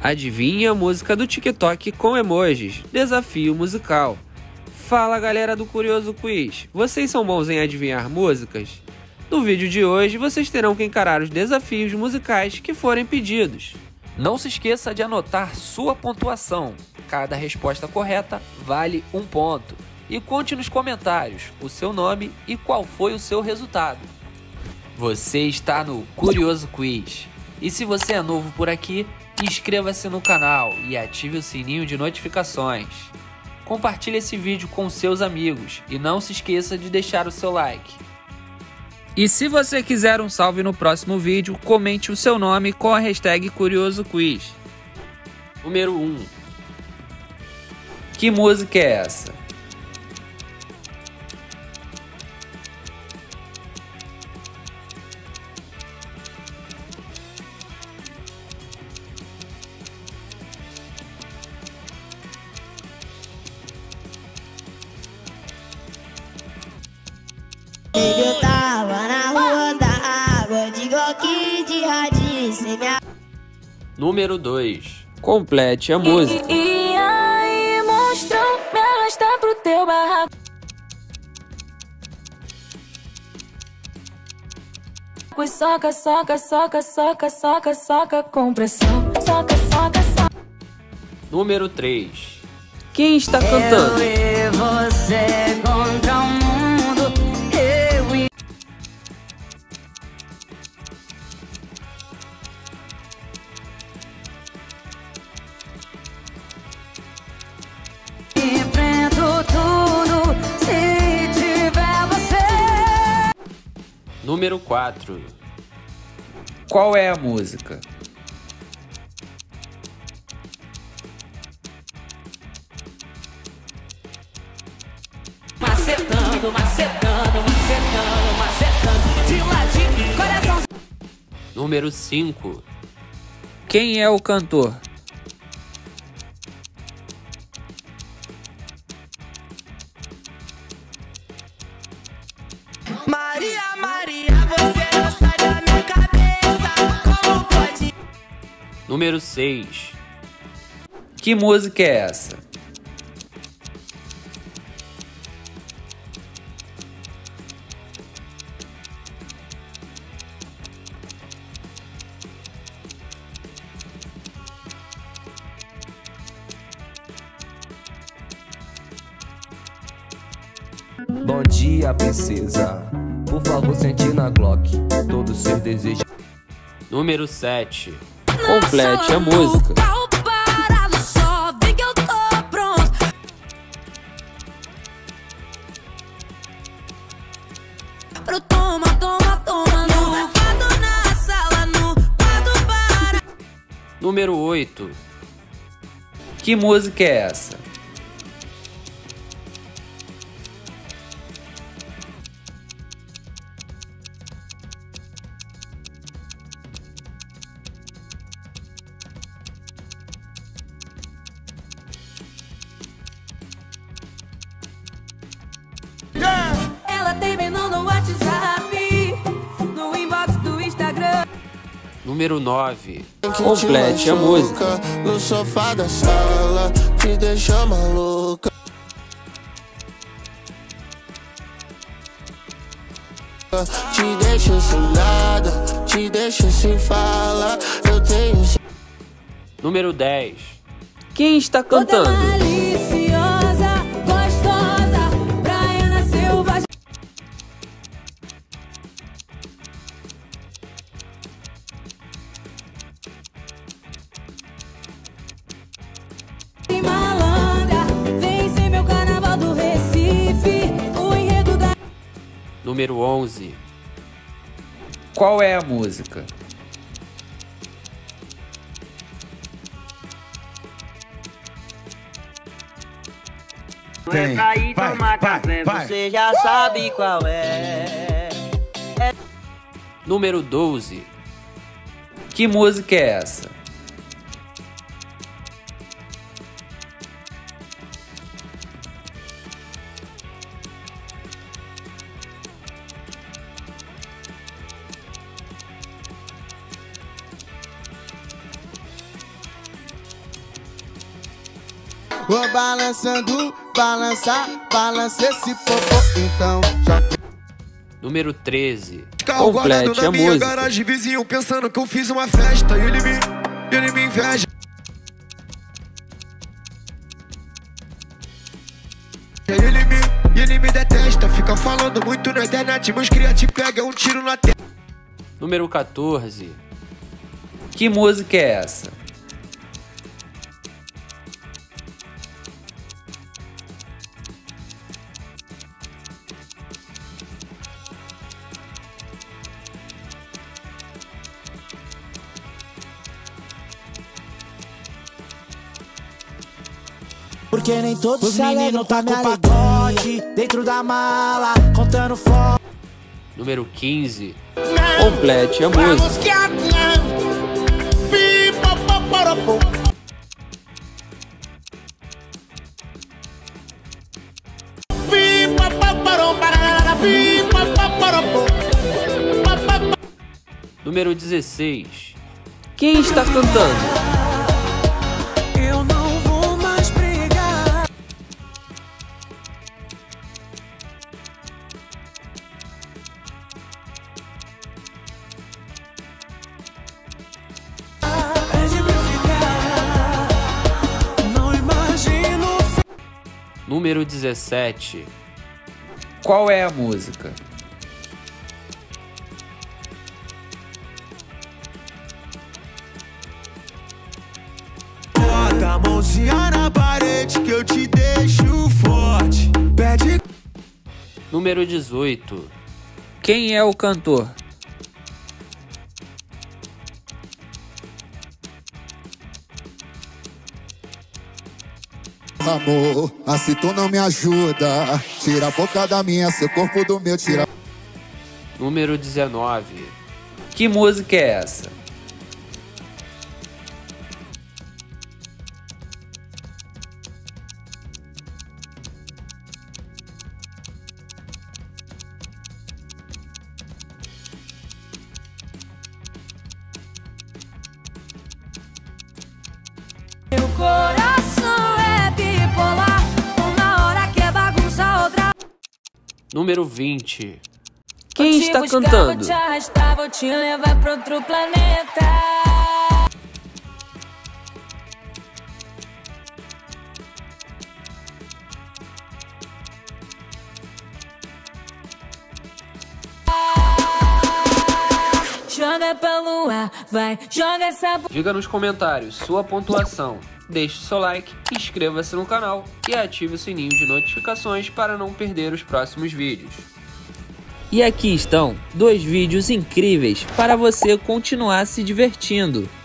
Adivinhe a música do TikTok com emojis. Desafio musical. Fala galera do Curioso Quiz, vocês são bons em adivinhar músicas? No vídeo de hoje vocês terão que encarar os desafios musicais que forem pedidos. Não se esqueça de anotar sua pontuação. Cada resposta correta vale 1 ponto. E conte nos comentários o seu nome e qual foi o seu resultado. Você está no Curioso Quiz. E se você é novo por aqui, inscreva-se no canal e ative o sininho de notificações. Compartilhe esse vídeo com seus amigos e não se esqueça de deixar o seu like. E se você quiser um salve no próximo vídeo, comente o seu nome com a hashtag Curioso Quiz. Número 1. Que música é essa? Eu tava na rua da água, digo aqui de radinho sem minha... Número 2. Complete a música. E aí, monstrão, me arrasta pro teu barraco. Soca, soca, soca, soca, soca, soca com pressão. Soca, soca, soca. Número 3. Quem está cantando? Eu e você contra o mundo. Eu e... Enfrento tudo se tiver você. Número 4. Qual é a música? Macetando, macetando, macetando, macetando. De ladinho, coração. Número 5. Quem é o cantor? Maria, Maria, você não sai da minha cabeça. Como pode? Número 6. Que música é essa? Bom dia, princesa. Por favor, sente na Glock. Todo ser deseja. Número 7. Complete a música. Número 8. Que música é essa? Ela terminou no WhatsApp, no inbox do Instagram. Número 9. Complete a música. No sofá da sala, te deixa maluca. Te deixa sem nada, te deixa sem fala. Eu tenho... Número 10. Quem está cantando? Maliciosa, gostosa, Braiana selvagem. Malandra, vem ser meu carnaval do Recife. O enredo da... Número 11. Qual é a música? Tem. Vai, vai. Você já sabe qual é. Número 12. Que música é essa? Vou balançando, balança esse popô. Então já. Número 13. Carro guardado Complete na a minha música. garagem, vizinho pensando que eu fiz uma festa. E ele me inveja. E ele me detesta. Fica falando muito na internet, meus cria te pegam um tiro na testa. Número 14. Que música é essa? Porque nem todos os meninos tá com pacote dentro da mala, contando foto. Número 15. Complete a música. Número 16. Quem está cantando? Número 17. Qual é a música? Bota a mãozinha na parede que eu te deixo forte. Pede. Número 18. Quem é o cantor? Amor, assim tu não me ajuda. Tira a boca da minha, seu corpo do meu, tira. Número 19. Que música é essa? Meu coração é bipolar, uma hora que é bagunça, outra. Número 20. Quem está Vou te buscar, cantando? vou te arrastar, vou te levar pra outro planeta. Joga pra lua, vai, joga essa. Diga nos comentários sua pontuação, deixe seu like, inscreva-se no canal e ative o sininho de notificações para não perder os próximos vídeos. E aqui estão 2 vídeos incríveis para você continuar se divertindo.